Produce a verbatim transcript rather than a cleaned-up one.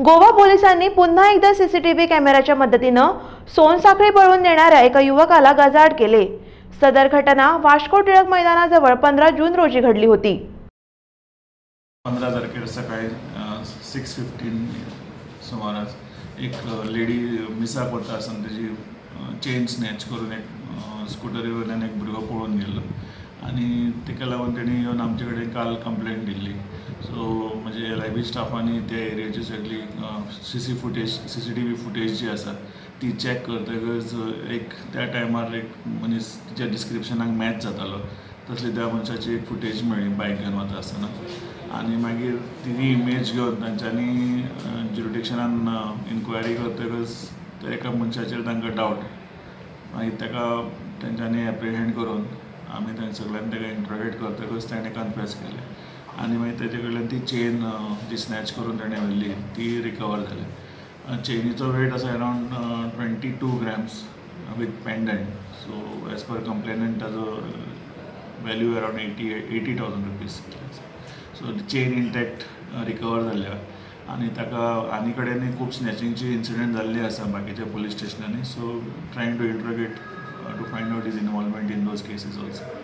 गोवा पोलिसांनी पुन्हा एकदा सीसीटीव्ही कॅमेऱ्याच्या मदतीनं सोनसाखळी पळवून नेणाऱ्या एका युवकाला गजाआड केले। सदर घटना वास्को टिळक मैदानाजवळ पंधरा जून रोजी घडली होती। पंधरा तारखेर सकाळी सिक्स फिफ्टीन सुमारास एक लेडी मिसा करता आसतना तेजी चेन स्नॅच करून एक स्कूटरी वयल्यान एक भुरगो पळून गेल्लो आनी तेका लागून तेणी येवन आमचे कडेन काल कंप्लेंट दिल्ली। सो म्हणजे एल आय बी स्टाफांनी त्या एरियाची सगळी C C footage C C T V footage जी आसा ती चॅक करतकच एक त्या टायमार एक मनीस तिच्या डिस्क्रिप्शनाक मॅच जातालो तसली त्या मनशाची एक फुटेज मेळ्ळी बायक घेवन वता आसतना आनी मागीर ती इमेज घेवन तांच्यांनी ज्युरिडिक्शनान इन्क्वायरी करतकच त्या एका मनशाचेर तांकां डावट मागीर ताका तेंच्यांनी एप्रिहेंड करून आमी थंय सगळ्यांनी ताका इंट्रोगेट करतकच ताणें कन्फेस केलें आनी मागीर तेजे कडल्यान ती चेन जी स्नॅच करून ताणें व्हेल्ली ती रिकवर जाली। चेनीचो वेट आसा around twenty two grams with pendant. So as per complainant ताजो value around eighty eighty thousand rupees. So chain intact recover जाल्ल्या आनी ताका आनी कडेनूय खूब स्नॅचिंगची इन्सिडंट जाल्ली आसा बाकीच्या पुलीस स्टेशनांनी। So trying to interrogate to find out his involvement in those cases also.